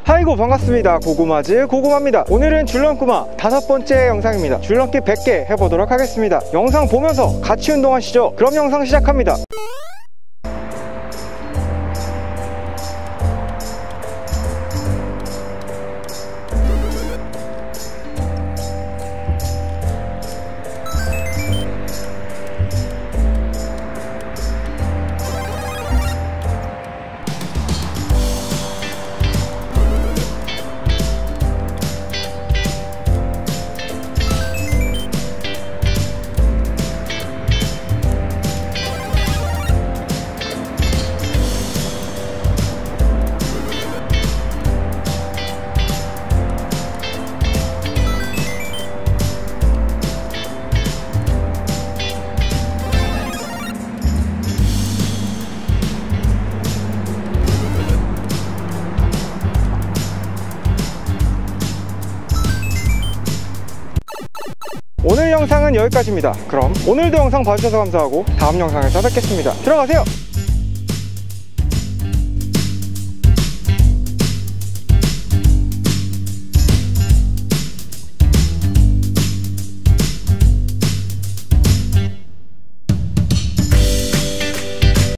아이고 반갑습니다. 고구마즈 고구마입니다. 오늘은 줄넘구마 5번째 영상입니다. 줄넘기 100개 해보도록 하겠습니다. 영상 보면서 같이 운동하시죠. 그럼 영상 시작합니다. 오늘 영상은 여기까지입니다. 그럼 오늘도 영상 봐주셔서 감사하고 다음 영상에서 뵙겠습니다. 들어가세요.